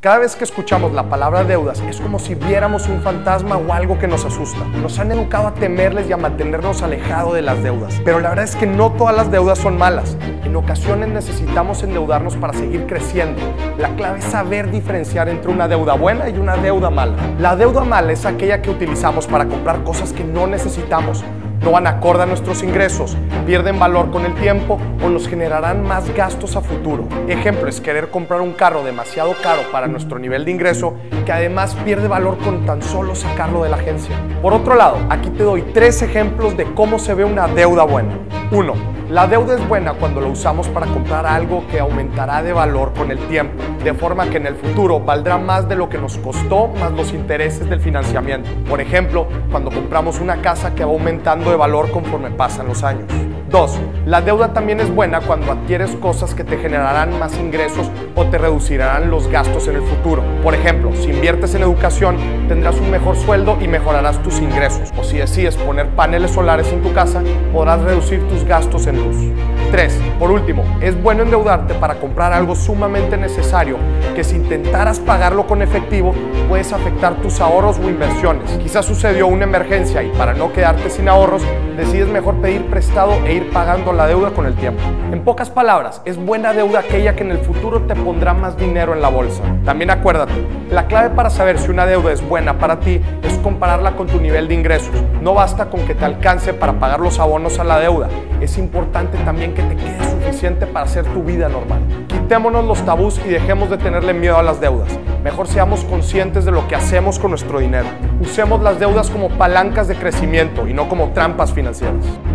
Cada vez que escuchamos la palabra deudas es como si viéramos un fantasma o algo que nos asusta. Nos han educado a temerles y a mantenernos alejados de las deudas. Pero la verdad es que no todas las deudas son malas. En ocasiones necesitamos endeudarnos para seguir creciendo. La clave es saber diferenciar entre una deuda buena y una deuda mala. La deuda mala es aquella que utilizamos para comprar cosas que no necesitamos. No van acorde a nuestros ingresos, pierden valor con el tiempo o nos generarán más gastos a futuro. Ejemplo es querer comprar un carro demasiado caro para nuestro nivel de ingreso que además pierde valor con tan solo sacarlo de la agencia. Por otro lado, aquí te doy 3 ejemplos de cómo se ve una deuda buena. 1. La deuda es buena cuando la usamos para comprar algo que aumentará de valor con el tiempo, de forma que en el futuro valdrá más de lo que nos costó más los intereses del financiamiento. Por ejemplo, cuando compramos una casa que va aumentando de valor conforme pasan los años. 2. La deuda también es buena cuando adquieres cosas que te generarán más ingresos o te reducirán los gastos en el futuro. Por ejemplo, si inviertes en educación, tendrás un mejor sueldo y mejorarás tus ingresos. O si decides poner paneles solares en tu casa, podrás reducir tus gastos en luz. 3. Por último, es bueno endeudarte para comprar algo sumamente necesario que si intentaras pagarlo con efectivo, puedes afectar tus ahorros o inversiones. Quizás sucedió una emergencia y para no quedarte sin ahorros, decides mejor pedir prestado e ir pagando la deuda con el tiempo. En pocas palabras, es buena deuda aquella que en el futuro te pondrá más dinero en la bolsa. También acuérdate, la clave para saber si una deuda es buena para ti es compararla con tu nivel de ingresos. No basta con que te alcance para pagar los abonos a la deuda. Es importante también que te quede suficiente para hacer tu vida normal. Quitémonos los tabús y dejemos de tenerle miedo a las deudas. Mejor seamos conscientes de lo que hacemos con nuestro dinero. Usemos las deudas como palancas de crecimiento y no como trampas financieras.